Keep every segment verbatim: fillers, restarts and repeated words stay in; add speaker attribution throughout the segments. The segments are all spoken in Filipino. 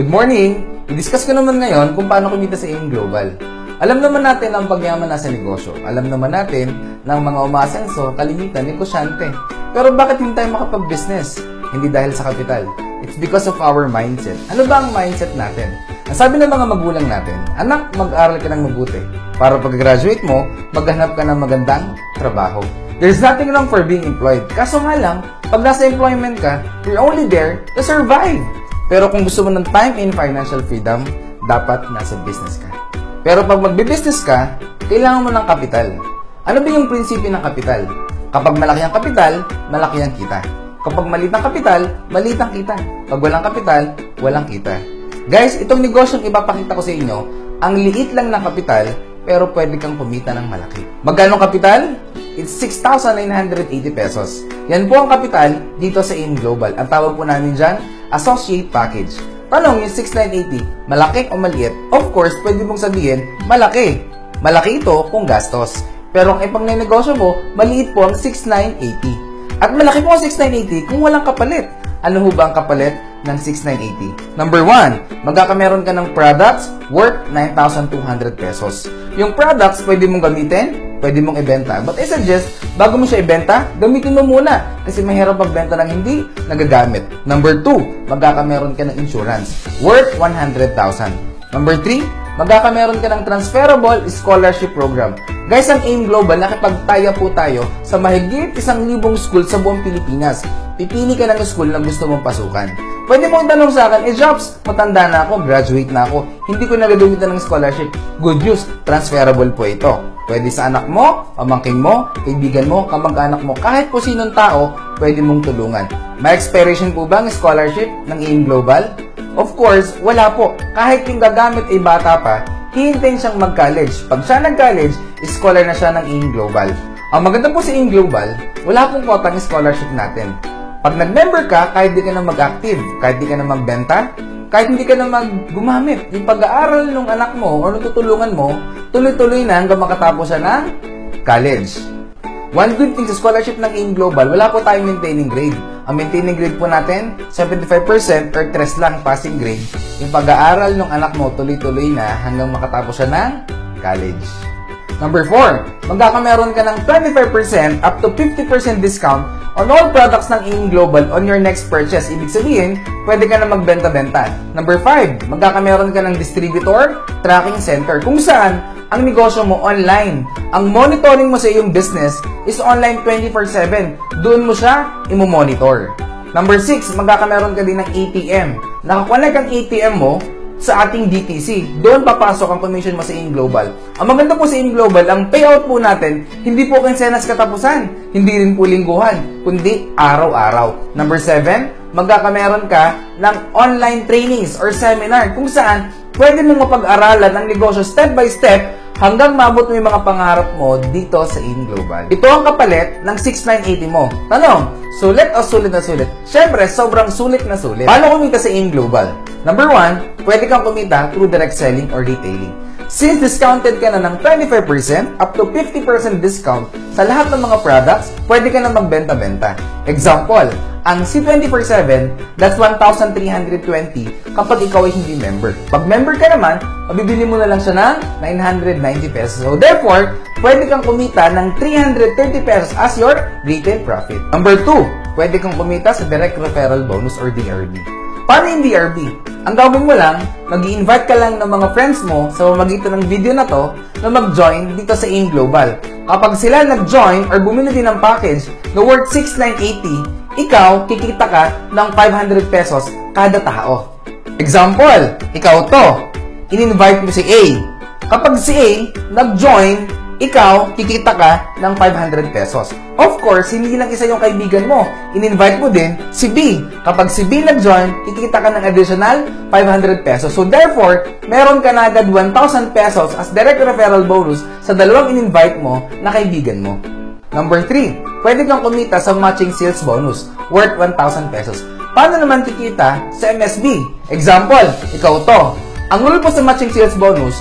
Speaker 1: Good morning! I-discuss ko naman ngayon kung paano kumita sa A I M Global. Alam naman natin ang pagyaman nasa negosyo. Alam naman natin ng mga umasenso, kalimitan, negosyante. Pero bakit hindi tayo makapag-business? Hindi dahil sa kapital. It's because of our mindset. Ano ba ang mindset natin? Ang sabi ng mga magulang natin, anak, mag-aral ka ng mabuti. Para pag-graduate mo, maghanap ka ng magandang trabaho. There's nothing wrong for being employed. Kaso nga lang, pag nasa employment ka, you're only there to survive. Pero kung gusto mo ng time and financial freedom, dapat nasa business ka. Pero pag magbe-business ka, kailangan mo ng kapital. Ano ba yung prinsipyo ng kapital? Kapag malaki ang kapital, malaki ang kita. Kapag maliit ang kapital, maliit ang kita. Pag walang kapital, walang kita. Guys, itong negosyong ipapakita ko sa inyo, ang liit lang ng kapital, pero pwede kang kumita ng malaki. Magkano kapital? It's six thousand nine hundred eighty pesos. Yan po ang kapital dito sa A I M Global. Ang tawag po namin dyan, Associate Package. Tanong, yung six thousand nine hundred eighty, malaki o maliit? Of course, pwede mong sabihin, malaki. Malaki ito kung gastos. Pero kung ipang negosyo mo, maliit po ang six thousand nine hundred eighty. At malaki po ang six thousand nine hundred eighty kung walang kapalit. Ano ho ba ang kapalit ng six thousand nine hundred eighty? Number one, magkakameron ka ng products worth nine thousand two hundred pesos. Yung products, pwede mong gamitin, pwede mong ibenta. But I suggest, bago mo siya ibenta, gamitin mo muna. Kasi mahirap magbenta ng hindi nagagamit. Number two, magkakameron ka ng insurance worth one hundred thousand. Number three, magkakameron ka ng transferable scholarship program. Guys, ang A I M Global, nakipagtaya po tayo sa mahigit isang libong school sa buong Pilipinas. Pipili ka ng school na gusto mong pasukan. Pwede mong tanong sa akin, eh Jobs, matanda na ako, graduate na ako, hindi ko nagagamitan ng scholarship. Good news, transferable po ito. Pwede sa anak mo, pamangkin mo, kaibigan mo, kamag-anak mo, kahit po sinong tao, pwede mong tulungan. May expiration po ba ang scholarship ng A I M Global? Of course, wala po. Kahit yung gagamit ay bata pa, hihintayin siyang mag-college. Pag siya nag-college, scholar na siya ng A I M Global. Ang maganda po sa A I M Global, wala pong kotang scholarship natin. Pag nag-member ka, kahit di ka na mag-active, kahit di ka na magbenta, kahit hindi ka na mag-gumamit, yung pag-aaral ng anak mo o tutulungan mo, tuloy-tuloy na hanggang makatapos siya ng college. One good thing sa scholarship ng A I M Global, wala po tayong maintaining grade. Ang maintaining grade po natin, seventy-five percent or tres lang passing grade. Yung pag-aaral ng anak mo, tuloy-tuloy na hanggang makatapos siya ng college. Number four, magkakameron ka ng twenty-five percent up to fifty percent discount on all products ng A I M Global on your next purchase. Ibig sabihin, pwede ka na magbenta-benta. Number five, magkakameron ka ng distributor tracking center kung saan ang negosyo mo online. Ang monitoring mo sa iyong business is online twenty-four seven. Doon mo siya imo-monitor. Number six, magkakameron ka din ng A T M. Nakakonect ang A T M mo sa ating D T C. Doon papasok ang commission mo sa A I M Global. Ang maganda po sa A I M Global, ang payout po natin, hindi po kinsenas katapusan, hindi rin po lingguhan, kundi araw-araw. Number seven, magkakameron ka ng online trainings or seminar kung saan pwede mong mapag-aralan ang negosyo step by step hanggang maabot mo yung mga pangarap mo dito sa A I M Global. Ito ang kapalit ng six thousand nine hundred eighty mo. Tanong, sulit o sulit na sulit? Siyempre, sobrang sulit na sulit. Paano kumita sa A I M Global? Number one, pwede kang kumita through direct selling or retailing. Since discounted ka na ng twenty-five percent up to fifty percent discount sa lahat ng mga products, pwede ka na magbenta-benta. Example, ang C twenty-four seven, that's one thousand three hundred twenty kapag ikaw ay hindi member. Pag member ka naman, mabibili mo na lang siya ng nine hundred ninety pesos. So therefore, pwede kang kumita ng three hundred thirty pesos as your retail profit. Number two, pwede kang kumita sa direct referral bonus or D R B. Paano yung D R B? Ang gawin mo lang, mag-i-invite ka lang ng mga friends mo sa pamamagitan ng video na to na mag-join dito sa A I M Global. Kapag sila nag-join or bumili din ng package na worth six thousand nine hundred eighty, ikaw, kikita ka ng five hundred pesos kada tao. Example, ikaw to, in-invite mo si A. Kapag si A nag-join, ikaw, kikita ka ng five hundred pesos. Of course, hindi lang isa yung kaibigan mo. In-invite mo din si B. Kapag si B nag-join, kikita ka ng additional five hundred pesos. So therefore, meron ka na agad one thousand pesos as direct referral bonus sa dalawang in-invite mo na kaibigan mo. Number three, pwede kang kumita sa matching sales bonus worth one thousand pesos. Paano naman kikita sa M S B? Example, ikaw to. Ang rule po sa matching sales bonus,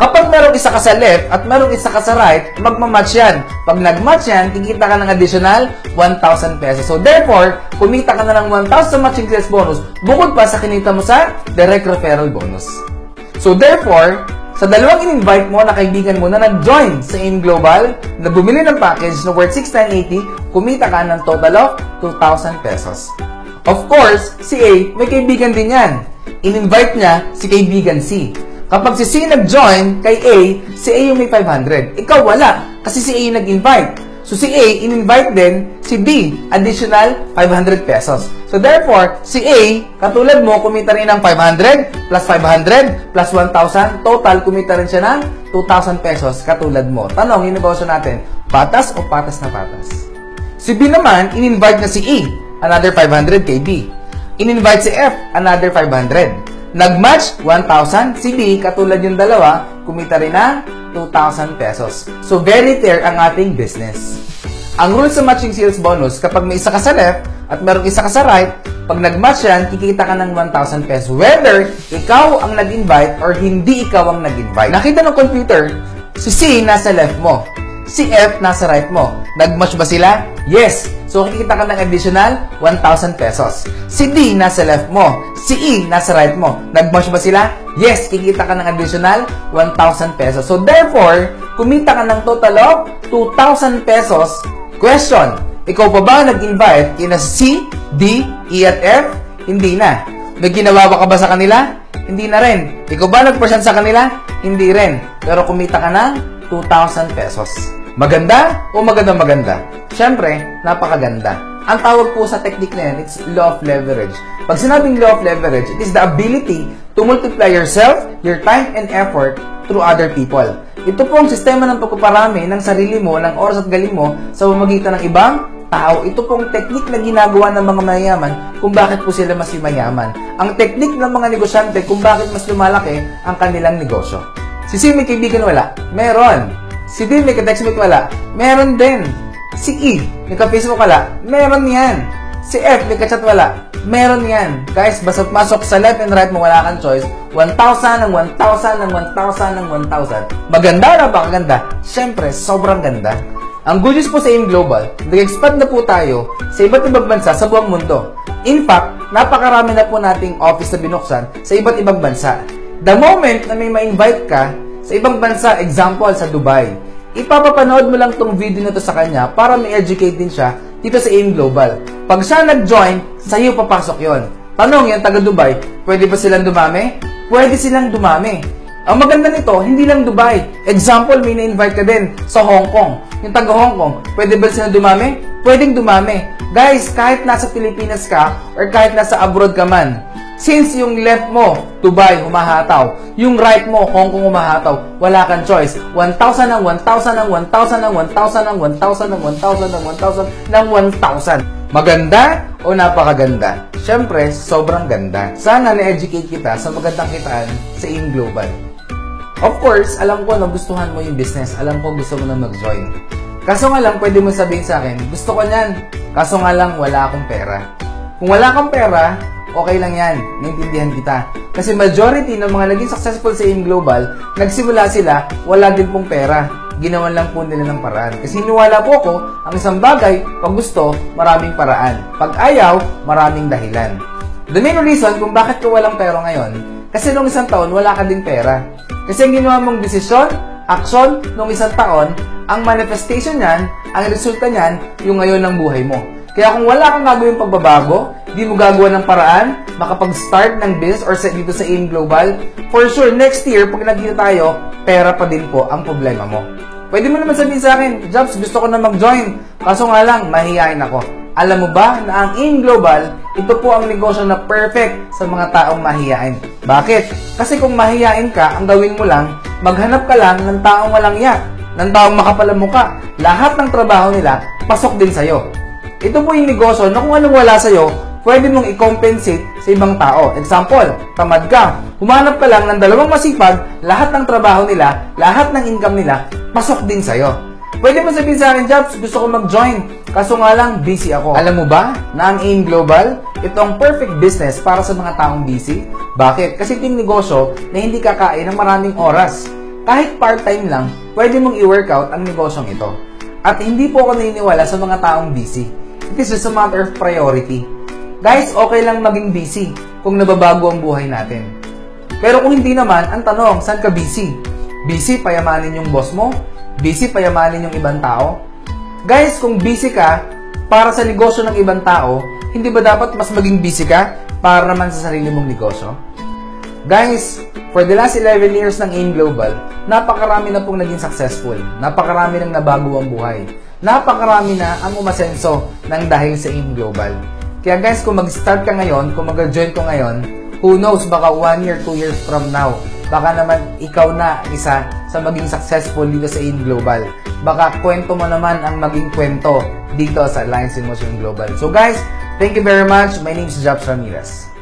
Speaker 1: Kapag merong isa ka sa left at merong isa ka sa right, magmamatch yan. Pag nagmatch yan, kikita ka ng additional one thousand pesos. So therefore, kumita ka na ng one thousand sa matching sales bonus bukod pa sa kinita mo sa direct referral bonus. So therefore, sa dalawang in-invite mo na kaibigan mo na nag-join sa AIM Global, na bumili ng package na worth six thousand nine hundred eighty, kumita ka ng total of two thousand pesos. Of course, si A, may kaibigan din yan. In-invite niya si kaibigan C. Kapag si C nag-join kay A, si A yung may five hundred. Ikaw wala, kasi si A yung nag-invite. So si A, in-invite din si B, additional five hundred pesos. So therefore, si A, katulad mo, kumita rin ng five hundred plus five hundred plus one thousand. Total, kumita rin siya ng two thousand pesos katulad mo. Tanong, yung negosyo natin, patas o patas na patas? Si B naman, in-invite na si E, another five hundred kay B. In-invite si F, another five hundred. Nag-match, one thousand. Si B, katulad yung dalawa, kumita rin ng two thousand pesos. So, very fair ang ating business. Ang rule sa matching sales bonus, kapag may isa ka sa left at merong isa ka sa right, pag nag-match yan, kikita ka ng one thousand pesos. Whether ikaw ang nag-invite or hindi ikaw ang nag-invite. Nakita ng computer, si C nasa left mo. Si F nasa right mo. Nag-match ba sila? Yes. So, kikita ka ng additional one thousand pesos. Si D nasa left mo. Si E nasa right mo. Nag-match ba sila? Yes. Kikita ka ng additional one thousand pesos. So, therefore, kumita ka ng total of two thousand pesos. Question, ikaw pa ba nag-invite kina C, D, E at F? Hindi na. May ginawa ka ba sa kanila? Hindi na rin. Ikaw ba nag-present sa kanila? Hindi rin. Pero kumita ka ng two thousand pesos. Maganda o magandang maganda? Siyempre, napakaganda. Ang tawag po sa technique na yan, it's law of leverage. Pag sinabing law of leverage, it is the ability to multiply yourself, your time, and effort through other people. Ito po ang sistema ng pagpaparami ng sarili mo, ng oras at galing mo sa pamamagitan ng ibang tao. Ito po ang technique na ginagawa ng mga mayayaman kung bakit po sila mas mayaman. Ang technique ng mga negosyante kung bakit mas lumalaki ang kanilang negosyo. Si C may kaibigan wala? Meron. Si D may ka-textmate wala? Meron din. Si E may ka-Facebook wala? Meron yan. Si F may ka-chat wala? Meron yan. Guys, basta masok sa left and right mo, wala kang choice. one thousand ng one thousand ng one thousand ng one thousand. Maganda na ba? Maganda. Siyempre, sobrang ganda. Ang good news po sa AIM Global, nag-expand na po tayo sa iba't ibang bansa sa buong mundo. In fact, napakarami na po nating office na binuksan sa iba't ibang bansa. The moment na may ma-invite ka sa ibang bansa, example sa Dubai, ipapapanood mo lang tong video na to sa kanya para ma-educate din siya dito sa AIM Global. Pag siya nag-join, sa'yo papasok yon. Tanong yan, taga Dubai, pwede ba silang dumami? Pwede silang dumami. Ang maganda nito, hindi lang Dubai. Example, may na-invite ka din sa Hong Kong. Yung taga Hong Kong, pwede ba silang dumami? Pwedeng dumami. Guys, kahit nasa Pilipinas ka or kahit nasa abroad ka man, since yung left mo, Dubai, humahataw. Yung right mo, Hong Kong, humahataw. Wala kang choice. one thousand ng one thousand ng one thousand ng one thousand ng one thousand ng one thousand ng one thousand ng one thousand. Maganda o napakaganda? Siyempre, sobrang ganda. Sana na-educate kita sa magandang kitaan sa AIM Global. Of course, alam ko na gustuhan mo yung business. Alam ko gusto mo na mag-join. Kaso nga lang, pwede mo sabihin sa akin, gusto ko niyan. Kaso nga lang, wala akong pera. Kung wala kang pera, okay lang yan. Naintindihan kita. Kasi majority ng mga naging successful sa AIM Global, nagsimula sila, wala din pong pera. Ginawan lang po nila ng paraan. Kasi hiniwala po ko, ang isang bagay, pag gusto, maraming paraan. Pag ayaw, maraming dahilan. The main reason kung bakit ko walang pera ngayon, kasi nung isang taon, wala ka din pera. Kasi ang ginawa mong desisyon, action, nung isang taon, ang manifestation niyan, ang resulta niyan, yung ngayon ng buhay mo. Kaya kung wala kang gagawin pagbabago, di mo gagawa ng paraan, makapag-start ng business or sa, dito sa AIM Global, for sure, next year, pag nagkita tayo, pera pa din po ang problema mo. Pwede mo naman sabihin sa akin, Jobs, gusto ko na mag-join. Kaso nga lang, mahihain ako. Alam mo ba na ang AIM Global, ito po ang negosyo na perfect sa mga taong mahihain. Bakit? Kasi kung mahihain ka, ang gawin mo lang, maghanap ka lang ng taong walang iya, ng taong makapal ang mukha. Lahat ng trabaho nila, pasok din sa'yo. Ito po yung negosyo na kung anong wala sa'yo, pwede mong i-compensate sa ibang tao. Example, tamad ka. Humanap ka lang ng dalawang masipag, lahat ng trabaho nila, lahat ng income nila, pasok din sa'yo. Pwede mo sabihin sa akin, Jobs, gusto ko mag-join. Kaso nga lang, busy ako. Alam mo ba na ang AIM Global, ito ang perfect business para sa mga taong busy? Bakit? Kasi ito yung negosyo na hindi kakain ng maraming oras. kahit part-time lang, pwede mong i-workout ang negosyong ito. At hindi po ako naniniwala sa mga taong busy. It is just a matter of priority. Guys, okay lang maging busy kung nababago ang buhay natin. Pero kung hindi naman, ang tanong, saan ka busy? Busy payamanin yung boss mo? Busy payamanin yung ibang tao? Guys, kung busy ka para sa negosyo ng ibang tao, hindi ba dapat mas maging busy ka para naman sa sarili mong negosyo? Guys, for the last eleven years ng AIM Global, napakarami na pong naging successful. Napakarami nang nabago ang buhay. Napakarami na ang umasenso ng dahil sa AIM Global. Kaya guys, kung mag-start ka ngayon, kung mag-join ko ngayon, who knows, baka one year, two years from now, baka naman ikaw na isa sa maging successful dito sa AIM Global. Baka kwento mo naman ang maging kwento dito sa Alliance in Motion Global. So guys, thank you very much. My name is Jobs Ramirez.